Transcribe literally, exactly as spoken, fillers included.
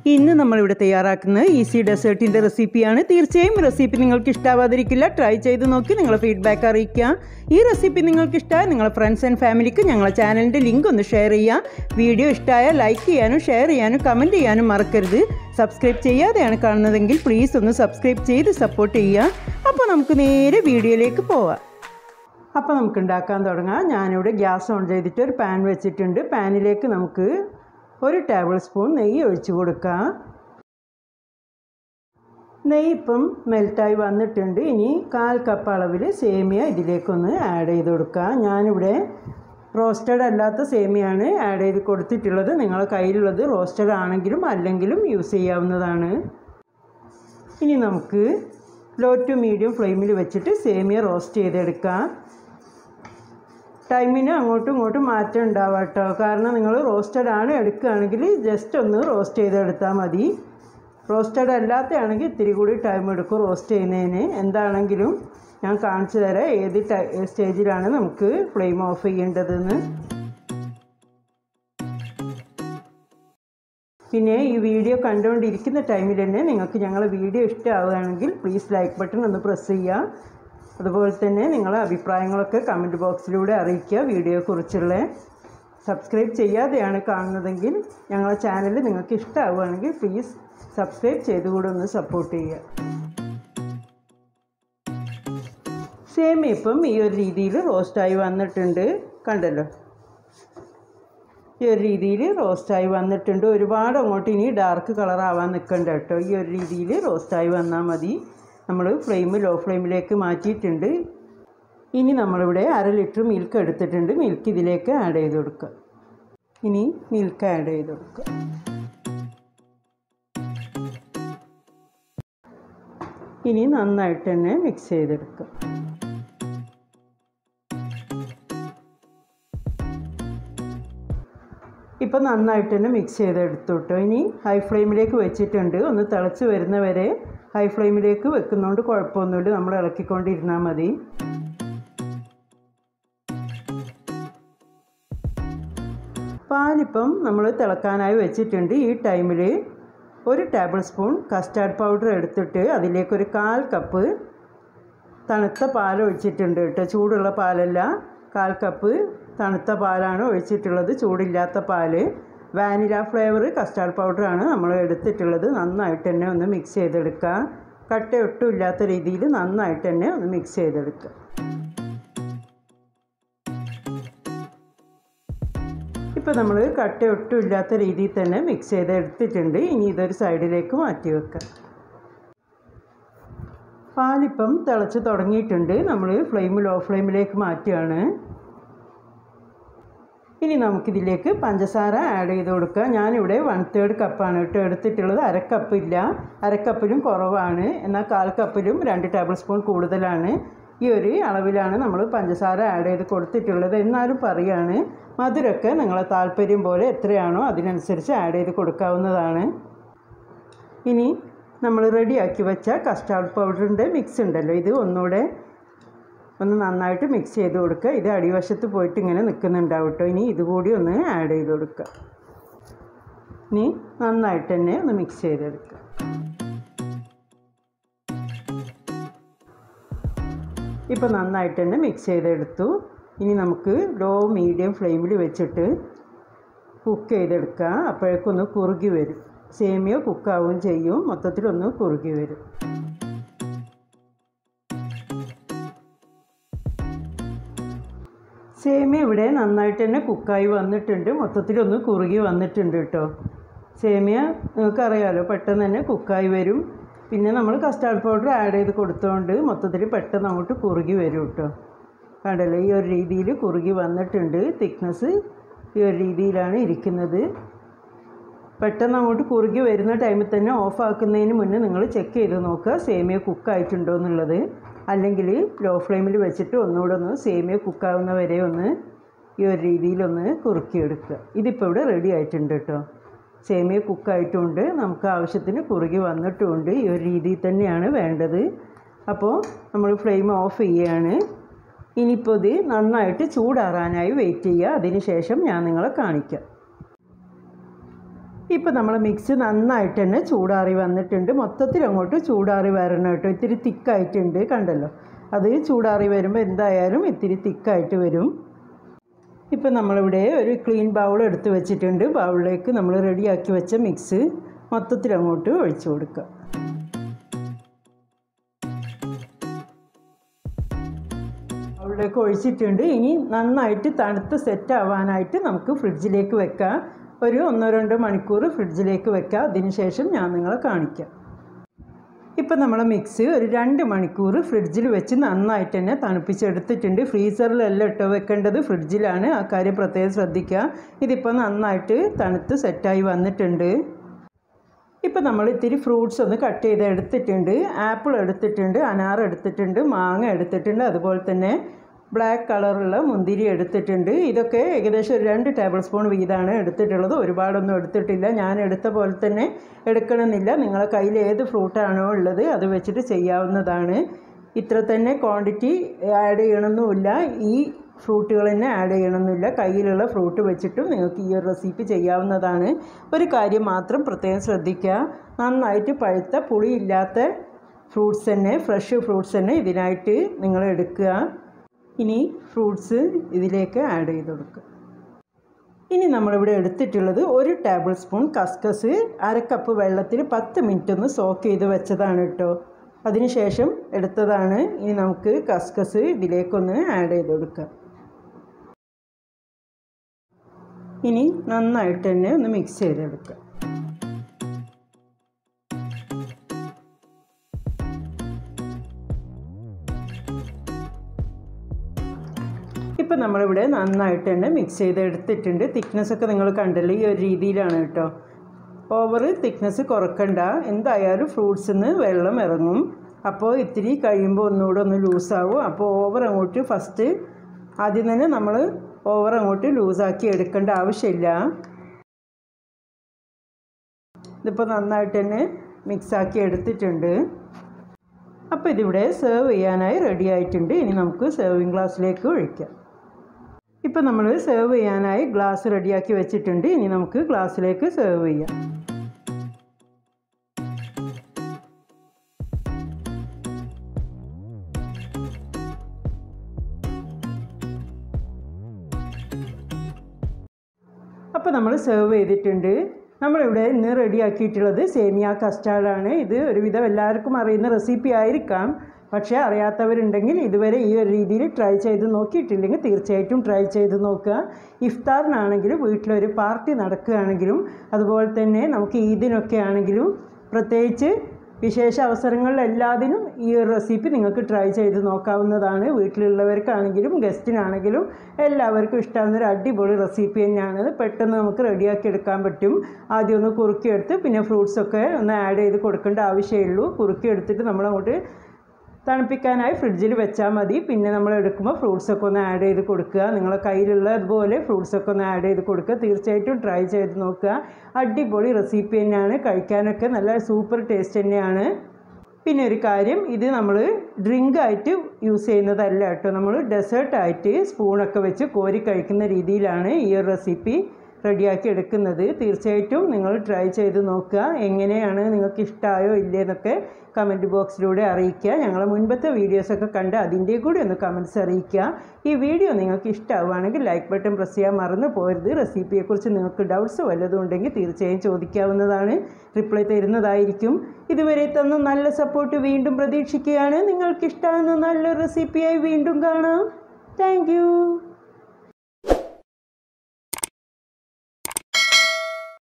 ഇന്ന് നമ്മളിവിടെ തയ്യാറാക്കുന്നത് ഈസി ഡെസേർട്ടിൻ്റെ റെസിപ്പിയാണ്. തീർച്ചയായും റെസിപ്പി നിങ്ങൾക്ക് ഇഷ്ടമാവാതിരിക്കില്ല. ട്രൈ ചെയ്ത് നോക്കി നിങ്ങളെ ഫീഡ്ബാക്ക് അറിയിക്കുക. ഈ റെസിപ്പി നിങ്ങൾക്ക് ഇഷ്ടമായ നിങ്ങളെ ഫ്രണ്ട്സ് ആൻഡ് ഫാമിലിക്ക് ഞങ്ങളെ ചാനലിൻ്റെ ലിങ്ക് ഒന്ന് ഷെയർ ചെയ്യുക. വീഡിയോ ഇഷ്ടമായാൽ ലൈക്ക് ചെയ്യാനും ഷെയർ ചെയ്യാനും കമൻറ്റ് ചെയ്യാനും മറക്കരുത്. സബ്സ്ക്രൈബ് ചെയ്യാതെയാണ് കാണുന്നതെങ്കിൽ പ്ലീസ് ഒന്ന് സബ്സ്ക്രൈബ് ചെയ്ത് സപ്പോർട്ട് ചെയ്യുക. അപ്പോൾ നമുക്ക് നേരെ വീഡിയോയിലേക്ക് പോവാം. അപ്പോൾ നമുക്ക് ഉണ്ടാക്കാൻ തുടങ്ങാം. ഞാനിവിടെ ഗ്യാസ് ഓൺ ചെയ്തിട്ട് ഒരു പാൻ വെച്ചിട്ടുണ്ട്. പാനിലേക്ക് നമുക്ക് ഒരു ടേബിൾ സ്പൂൺ നെയ്യ് ഒഴിച്ച് കൊടുക്കാം. നെയ്യ് ഇപ്പം മെൽറ്റായി വന്നിട്ടുണ്ട്. ഇനി കാൽ കപ്പ് അളവിൽ സേമിയ ഇതിലേക്കൊന്ന് ആഡ് ചെയ്ത് കൊടുക്കാം. ഞാനിവിടെ റോസ്റ്റഡ് അല്ലാത്ത സേമിയാണ് ആഡ് ചെയ്ത് കൊടുത്തിട്ടുള്ളത്. നിങ്ങളുടെ കയ്യിലുള്ളത് റോസ്റ്റഡ് ആണെങ്കിലും അല്ലെങ്കിലും യൂസ് ചെയ്യാവുന്നതാണ്. ഇനി നമുക്ക് ലോ ടു മീഡിയം ഫ്ലെയിമിൽ വെച്ചിട്ട് സേമിയ റോസ്റ്റ് ചെയ്തെടുക്കാം. ടൈമിന് അങ്ങോട്ടും ഇങ്ങോട്ടും മാറ്റം ഉണ്ടാവാം കേട്ടോ. കാരണം നിങ്ങൾ റോസ്റ്റഡ് ആണ് എടുക്കുകയാണെങ്കിൽ ജസ്റ്റ് ഒന്ന് റോസ്റ്റ് ചെയ്തെടുത്താൽ മതി. റോസ്റ്റഡ് അല്ലാത്തയാണെങ്കിൽ ഇത്തിരി കൂടി ടൈം എടുക്കും റോസ്റ്റ് ചെയ്യുന്നതിന്. എന്താണെങ്കിലും ഞാൻ കാണിച്ചു തരാം ഏത് സ്റ്റേജിലാണ് നമുക്ക് ഫ്ലെയിം ഓഫ് ചെയ്യേണ്ടതെന്ന്. പിന്നെ ഈ വീഡിയോ കണ്ടുകൊണ്ടിരിക്കുന്ന ടൈമിൽ തന്നെ നിങ്ങൾക്ക് ഞങ്ങളുടെ വീഡിയോ ഇഷ്ടമാവുകയാണെങ്കിൽ പ്ലീസ് ലൈക്ക് ബട്ടൺ ഒന്ന് പ്രസ് ചെയ്യുക. അതുപോലെ തന്നെ നിങ്ങളെ അഭിപ്രായങ്ങളൊക്കെ കമൻറ്റ് ബോക്സിലൂടെ അറിയിക്കുക. വീഡിയോയെക്കുറിച്ചുള്ള സബ്സ്ക്രൈബ് ചെയ്യാതെയാണ് കാണുന്നതെങ്കിൽ ഞങ്ങളുടെ ചാനൽ നിങ്ങൾക്ക് ഇഷ്ടമാവുകയാണെങ്കിൽ പ്ലീസ് സബ്സ്ക്രൈബ് ചെയ്തുകൂടെ ഒന്ന് സപ്പോർട്ട് ചെയ്യുക. സേമിയ ഇപ്പം ഈ ഒരു രീതിയിൽ റോസ്റ്റായി വന്നിട്ടുണ്ട്. കണ്ടല്ലോ, ഈ ഒരു രീതിയിൽ റോസ്റ്റായി വന്നിട്ടുണ്ട്. ഒരുപാട് അങ്ങോട്ട് ഇനി ഡാർക്ക് കളറാവാൻ നിൽക്കണ്ട കേട്ടോ. ഈ ഒരു രീതിയിൽ റോസ്റ്റായി വന്നാൽ മതി. നമ്മൾ ഫ്ലെയിം ലോ ഫ്ലെയിമിലേക്ക് മാറ്റിയിട്ടുണ്ട്. ഇനി നമ്മളിവിടെ അര ലിറ്റർ മിൽക്ക് എടുത്തിട്ടുണ്ട്. മിൽക്ക് ഇതിലേക്ക് ആഡ് ചെയ്ത് കൊടുക്കുക. ഇനി മിൽക്ക് ആഡ് ചെയ്ത് കൊടുക്കുക. ഇനി നന്നായിട്ട് തന്നെ മിക്സ് ചെയ്തെടുക്കുക. ഇപ്പം നന്നായിട്ട് തന്നെ മിക്സ് ചെയ്തെടുത്തു കേട്ടോ. ഇനി ഹൈ ഫ്ലെയിമിലേക്ക് വെച്ചിട്ടുണ്ട്. ഒന്ന് തിളച്ച് വരുന്നവരെ ഹൈ ഫ്ലെയിമിലേക്ക് വെക്കുന്നതുകൊണ്ട് കുഴപ്പമൊന്നുമില്ല. നമ്മൾ ഇളക്കിക്കൊണ്ടിരുന്നാൽ മതി. പാലിപ്പം നമ്മൾ തിളക്കാനായി വെച്ചിട്ടുണ്ട്. ഈ ടൈമിൽ ഒരു ടേബിൾ സ്പൂൺ കസ്റ്റാർഡ് പൗഡർ എടുത്തിട്ട് അതിലേക്കൊരു കാൽ കപ്പ് തണുത്ത പാൽ ഒഴിച്ചിട്ടുണ്ട് കേട്ടോ. ചൂടുള്ള പാലല്ല, കാൽ കപ്പ് തണുത്ത പാലാണ് ഒഴിച്ചിട്ടുള്ളത്, ചൂടില്ലാത്ത പാല്. വാനില ഫ്ലേവർ കസ്റ്റാർഡ് പൗഡറാണ് നമ്മൾ എടുത്തിട്ടുള്ളത്. നന്നായിട്ട് തന്നെ ഒന്ന് മിക്സ് ചെയ്തെടുക്കുക. കട്ട ഒട്ടും ഇല്ലാത്ത രീതിയിൽ നന്നായിട്ട് തന്നെ ഒന്ന് മിക്സ് ചെയ്തെടുക്കുക. ഇപ്പോൾ നമ്മൾ കട്ട ഒട്ടും ഇല്ലാത്ത രീതിയിൽ തന്നെ മിക്സ് ചെയ്തെടുത്തിട്ടുണ്ട്. ഇനി ഇതൊരു സൈഡിലേക്ക് മാറ്റി വെക്കാം. പാലിപ്പം തിളച്ച് തുടങ്ങിയിട്ടുണ്ട്. നമ്മൾ ഫ്ലെയിം ലോ ഫ്ലെയിമിലേക്ക് മാറ്റുകയാണ്. ഇനി നമുക്കിതിലേക്ക് പഞ്ചസാര ആഡ് ചെയ്ത് കൊടുക്കുക. ഞാനിവിടെ വൺ തേർഡ് കപ്പാണ് കേട്ടോ എടുത്തിട്ടുള്ളത്. അരക്കപ്പില്ല, അരക്കപ്പിലും കുറവാണ്. എന്നാൽ കാൽ കപ്പിലും രണ്ട് ടേബിൾ സ്പൂൺ കൂടുതലാണ്. ഈ ഒരു അളവിലാണ് നമ്മൾ പഞ്ചസാര ആഡ് ചെയ്ത് കൊടുത്തിട്ടുള്ളത്. എന്നാലും പറയുകയാണ്, മധുരമൊക്കെ നിങ്ങളെ താല്പര്യം പോലെ എത്രയാണോ അതിനനുസരിച്ച് ആഡ് ചെയ്ത് കൊടുക്കാവുന്നതാണ്. ഇനി നമ്മൾ റെഡിയാക്കി വെച്ച കസ്റ്റാർഡ് പൗഡറിൻ്റെ മിക്സ് ഉണ്ടല്ലോ, ഇത് ഒന്നുകൂടെ ഒന്ന് നന്നായിട്ട് മിക്സ് ചെയ്ത് കൊടുക്കുക. ഇത് അടിവശത്ത് പോയിട്ട് ഇങ്ങനെ നിൽക്കുന്നുണ്ടാവും കേട്ടോ. ഇനി ഇതുകൂടി ഒന്ന് ആഡ് ചെയ്ത് കൊടുക്കുക. ഇനി നന്നായിട്ട് തന്നെ ഒന്ന് മിക്സ് ചെയ്തെടുക്കുക. ഇപ്പോൾ നന്നായിട്ട് തന്നെ മിക്സ് ചെയ്തെടുത്തു. ഇനി നമുക്ക് ലോ മീഡിയം ഫ്ലെയിമിൽ വെച്ചിട്ട് കുക്ക് ചെയ്തെടുക്കുക. അപ്പോഴേക്കൊന്ന് കുറുകി വരും. സേമിയ കുക്കാവുകയും ചെയ്യും. മൊത്തത്തിലൊന്ന് കുറുകി വരും. സേമിയ ഇവിടെ നന്നായിട്ട് തന്നെ കുക്കായി വന്നിട്ടുണ്ട്. മൊത്തത്തിലൊന്ന് കുറുകി വന്നിട്ടുണ്ട് കേട്ടോ. സേമിയ നിങ്ങൾക്കറിയാമല്ലോ പെട്ടെന്ന് തന്നെ കുക്കായി വരും. പിന്നെ നമ്മൾ കസ്റ്റാർഡ് പൗഡർ ആഡ് ചെയ്ത് കൊടുത്തുകൊണ്ട് മൊത്തത്തിൽ പെട്ടെന്ന് അങ്ങോട്ട് കുറുകി വരും കേട്ടോ. കണ്ടല്ലോ, ഈ ഒരു രീതിയിൽ കുറുകി വന്നിട്ടുണ്ട്. തിക്നെസ് ഈ ഒരു രീതിയിലാണ് ഇരിക്കുന്നത്. പെട്ടെന്ന് അങ്ങോട്ട് കുറുകി വരുന്ന ടൈമിൽ തന്നെ ഓഫ് ആക്കുന്നതിന് മുന്നേ നിങ്ങൾ ചെക്ക് ചെയ്ത് നോക്കുക സേമിയ കുക്കായിട്ടുണ്ടോ എന്നുള്ളത്. അല്ലെങ്കിൽ ലോ ഫ്ലെയിമിൽ വെച്ചിട്ട് ഒന്നുകൂടെ ഒന്ന് സേമിയ കുക്കാവുന്ന വരെ ഒന്ന് ഈ ഒരു രീതിയിലൊന്ന് കുറുക്കിയെടുക്കുക. ഇതിപ്പോൾ ഇവിടെ റെഡി ആയിട്ടുണ്ട് കേട്ടോ. സേമിയ കുക്കായിട്ടുമുണ്ട്, നമുക്ക് ആവശ്യത്തിന് കുറുകി വന്നിട്ടുമുണ്ട്. ഈ ഒരു രീതിയിൽ തന്നെയാണ് വേണ്ടത്. അപ്പോൾ നമ്മൾ ഫ്ലെയിം ഓഫ് ചെയ്യുകയാണ്. ഇനിയിപ്പോൾ ഇത് നന്നായിട്ട് ചൂടാറാനായി വെയിറ്റ് ചെയ്യുക. അതിന് ശേഷം ഞാൻ നിങ്ങളെ കാണിക്കാം. ഇപ്പോൾ നമ്മൾ മിക്സ് നന്നായിട്ട് തന്നെ ചൂടാറി വന്നിട്ടുണ്ട്. മൊത്തത്തിൽ അങ്ങോട്ട് ചൂടാറി വരണം കേട്ടോ. ഇത്തിരി തിക്കായിട്ടുണ്ട്, കണ്ടല്ലോ. അത് ചൂടാറി വരുമ്പോൾ എന്തായാലും ഇത്തിരി തിക്കായിട്ട് വരും. ഇപ്പം നമ്മളിവിടെ ഒരു ക്ലീൻ ബൗൾ എടുത്ത് വെച്ചിട്ടുണ്ട്. ബൗളിലേക്ക് നമ്മൾ റെഡിയാക്കി വെച്ച മിക്സ് മൊത്തത്തിൽ അങ്ങോട്ട് ഒഴിച്ചു കൊടുക്കുക. ബൗളിലേക്ക് ഒഴിച്ചിട്ടുണ്ട്. ഇനി നന്നായിട്ട് തണുത്ത് സെറ്റ് ആവാനായിട്ട് നമുക്ക് ഫ്രിഡ്ജിലേക്ക് വെക്കാം. ഒരു ഒന്നോ രണ്ടോ മണിക്കൂർ ഫ്രിഡ്ജിലേക്ക് വെക്കാം. അതിനുശേഷം ഞാൻ നിങ്ങളെ കാണിക്കാം. ഇപ്പം നമ്മളെ മിക്സ് ഒരു രണ്ട് മണിക്കൂർ ഫ്രിഡ്ജിൽ വെച്ച് നന്നായിട്ട് തന്നെ തണുപ്പിച്ചെടുത്തിട്ടുണ്ട്. ഫ്രീസറിലല്ല ഇട്ടോ വെക്കേണ്ടത്, ഫ്രിഡ്ജിലാണ്. ആ കാര്യം പ്രത്യേകം ശ്രദ്ധിക്കുക. ഇതിപ്പോൾ നന്നായിട്ട് തണുത്ത് സെറ്റായി വന്നിട്ടുണ്ട്. ഇപ്പം നമ്മൾ ഇത്തിരി ഫ്രൂട്ട്സ് ഒന്ന് കട്ട് ചെയ്ത് എടുത്തിട്ടുണ്ട്. ആപ്പിൾ എടുത്തിട്ടുണ്ട്, അനാർ എടുത്തിട്ടുണ്ട്, മാങ്ങ എടുത്തിട്ടുണ്ട്, അതുപോലെ തന്നെ ബ്ലാക്ക് കളറുള്ള മുന്തിരി എടുത്തിട്ടുണ്ട്. ഇതൊക്കെ ഏകദേശം ഒരു രണ്ട് ടേബിൾ സ്പൂൺ വീതമാണ് എടുത്തിട്ടുള്ളത്. ഒരുപാടൊന്നും എടുത്തിട്ടില്ല. ഞാൻ എടുത്ത പോലെ തന്നെ എടുക്കണമെന്നില്ല. നിങ്ങളെ കയ്യിൽ ഏത് ഫ്രൂട്ടാണോ ഉള്ളത് അത് വെച്ചിട്ട് ചെയ്യാവുന്നതാണ്. ഇത്ര തന്നെ ക്വാണ്ടിറ്റി ആഡ് ചെയ്യണമെന്നില്ല. ഈ ഫ്രൂട്ടുകൾ തന്നെ ആഡ് ചെയ്യണമെന്നില്ല. കയ്യിലുള്ള ഫ്രൂട്ട് വെച്ചിട്ടും നിങ്ങൾക്ക് ഈ ഒരു റെസിപ്പി ചെയ്യാവുന്നതാണ്. ഒരു കാര്യം മാത്രം പ്രത്യേകം ശ്രദ്ധിക്കുക. നന്നായിട്ട് പഴുത്ത പുളിയില്ലാത്ത ഫ്രൂട്ട്സ് തന്നെ, ഫ്രഷ് ഫ്രൂട്ട്സ് തന്നെ ഇതിനായിട്ട് നിങ്ങൾ എടുക്കുക. ഇനി ഫ്രൂട്ട്സ് ഇതിലേക്ക് ആഡ് ചെയ്ത് കൊടുക്കുക. ഇനി നമ്മളിവിടെ എടുത്തിട്ടുള്ളത് ഒരു ടേബിൾ സ്പൂൺ കസ്കസ് അര കപ്പ് വെള്ളത്തിൽ പത്ത് മിനിറ്റ് ഒന്ന് സോക്ക് ചെയ്ത് വെച്ചതാണ് കേട്ടോ. അതിനുശേഷം എടുത്തതാണ്. ഇനി നമുക്ക് കസ്കസ് ഇതിലേക്കൊന്ന് ആഡ് ചെയ്ത് കൊടുക്കാം. ഇനി നന്നായിട്ട് തന്നെ ഒന്ന് മിക്സ് ചെയ്തെടുക്കുക. ഇപ്പം നമ്മളിവിടെ നന്നായിട്ട് തന്നെ മിക്സ് ചെയ്ത് എടുത്തിട്ടുണ്ട്. തിക്നെസ്സൊക്കെ നിങ്ങൾ കണ്ടല്ലോ, ഈ ഒരു രീതിയിലാണ് കേട്ടോ. ഓവർ തിക്നെസ് കുറക്കണ്ട. എന്തായാലും ഫ്രൂട്ട്സിൽ നിന്ന് വെള്ളം ഇറങ്ങും. അപ്പോൾ ഇത്തിരി കഴിയുമ്പോൾ ഒന്നുകൂടെ ഒന്ന് ലൂസാവും. അപ്പോൾ ഓവർ അങ്ങോട്ട് ഫസ്റ്റ് ആദ്യം തന്നെ നമ്മൾ ഓവർ അങ്ങോട്ട് ലൂസാക്കി എടുക്കേണ്ട ആവശ്യമില്ല. ഇതിപ്പോൾ നന്നായിട്ട് തന്നെ മിക്സാക്കി എടുത്തിട്ടുണ്ട്. അപ്പോൾ ഇതിവിടെ സെർവ് ചെയ്യാനായി റെഡി ആയിട്ടുണ്ട്. ഇനി നമുക്ക് സെർവിങ് ഗ്ലാസ്സിലേക്ക് ഒഴിക്കാം. ഇപ്പോൾ നമ്മൾ സെർവ് ചെയ്യാനായി ഗ്ലാസ് റെഡിയാക്കി വെച്ചിട്ടുണ്ട്. ഇനി നമുക്ക് ഗ്ലാസ്സിലേക്ക് സെർവ് ചെയ്യാം. അപ്പോൾ നമ്മൾ സെർവ് ചെയ്തിട്ടുണ്ട്. നമ്മളിവിടെ ഇന്ന് റെഡിയാക്കിയിട്ടുള്ളത് സേമിയ കസ്റ്റാർഡാണ്. ഇത് ഒരുവിധം എല്ലാവർക്കും അറിയുന്ന റെസിപ്പി ആയിരിക്കാം. പക്ഷേ അറിയാത്തവരുണ്ടെങ്കിൽ ഇതുവരെ ഈ ഒരു രീതിയിൽ ട്രൈ ചെയ്ത് നോക്കിയിട്ടില്ലെങ്കിൽ തീർച്ചയായിട്ടും ട്രൈ ചെയ്ത് നോക്കുക. ഇഫ്താറിനാണെങ്കിലും വീട്ടിലൊരു പാർട്ടി നടക്കുകയാണെങ്കിലും അതുപോലെ തന്നെ നമുക്ക് ഈദിനൊക്കെ ആണെങ്കിലും പ്രത്യേകിച്ച് വിശേഷ അവസരങ്ങളിലെല്ലാത്തിനും ഈ ഒരു റെസിപ്പി നിങ്ങൾക്ക് ട്രൈ ചെയ്ത് നോക്കാവുന്നതാണ്. വീട്ടിലുള്ളവർക്കാണെങ്കിലും ഗസ്റ്റിനാണെങ്കിലും എല്ലാവർക്കും ഇഷ്ടമാകുന്ന ഒരു അടിപൊളി റെസിപ്പി തന്നെയാണ്. പെട്ടെന്ന് നമുക്ക് റെഡിയാക്കി എടുക്കാൻ പറ്റും. ആദ്യം ഒന്ന് കുറുക്കിയെടുത്ത് പിന്നെ ഫ്രൂട്ട്സൊക്കെ ഒന്ന് ആഡ് ചെയ്ത് കൊടുക്കേണ്ട ആവശ്യമുള്ളൂ. കുറുക്കിയെടുത്തിട്ട് നമ്മളങ്ങോട്ട് തണുപ്പിക്കാനായി ഫ്രിഡ്ജിൽ വെച്ചാൽ മതി. പിന്നെ നമ്മൾ എടുക്കുമ്പോൾ ഫ്രൂട്ട്സൊക്കെ ഒന്ന് ആഡ് ചെയ്ത് കൊടുക്കുക. നിങ്ങളെ കയ്യിലുള്ള അതുപോലെ ഫ്രൂട്ട്സൊക്കെ ഒന്ന് ആഡ് ചെയ്ത് കൊടുക്കുക. തീർച്ചയായിട്ടും ട്രൈ ചെയ്ത് നോക്കുക. അടിപൊളി റെസിപ്പി തന്നെയാണ്. കഴിക്കാനൊക്കെ നല്ല സൂപ്പർ ടേസ്റ്റ് തന്നെയാണ്. പിന്നെ ഒരു കാര്യം, ഇത് നമ്മൾ ഡ്രിങ്കായിട്ട് യൂസ് ചെയ്യുന്നതല്ല കേട്ടോ. നമ്മൾ ഡെസേർട്ടായിട്ട് സ്പൂണൊക്കെ വെച്ച് കോരി കഴിക്കുന്ന രീതിയിലാണ് ഈ ഒരു റെസിപ്പി റെഡിയാക്കി എടുക്കുന്നത്. തീർച്ചയായിട്ടും നിങ്ങൾ ട്രൈ ചെയ്ത് നോക്കുക. എങ്ങനെയാണ്, നിങ്ങൾക്ക് ഇഷ്ടമായോ ഇല്ലേന്നൊക്കെ കമൻറ്റ് ബോക്സിലൂടെ അറിയിക്കുക. ഞങ്ങളെ മുൻപത്തെ വീഡിയോസൊക്കെ കണ്ട് അതിൻ്റെ കൂടി ഒന്ന് കമൻറ്റ്സ് അറിയിക്കുക. ഈ വീഡിയോ നിങ്ങൾക്ക് ഇഷ്ടമാവുകയാണെങ്കിൽ ലൈക്ക് ബട്ടൺ പ്രസ് ചെയ്യാൻ മറന്നു പോകരുത്. റെസിപ്പിയെക്കുറിച്ച് നിങ്ങൾക്ക് ഡൗട്ട്സ് വല്ലതും ഉണ്ടെങ്കിൽ തീർച്ചയായും ചോദിക്കാവുന്നതാണ്. റിപ്ലൈ തരുന്നതായിരിക്കും. ഇതുവരെ തന്ന നല്ല സപ്പോർട്ട് വീണ്ടും പ്രതീക്ഷിക്കുകയാണ്. നിങ്ങൾക്കിഷ്ടമാകുന്ന നല്ലൊരു റെസിപ്പിയായി വീണ്ടും കാണാം. താങ്ക്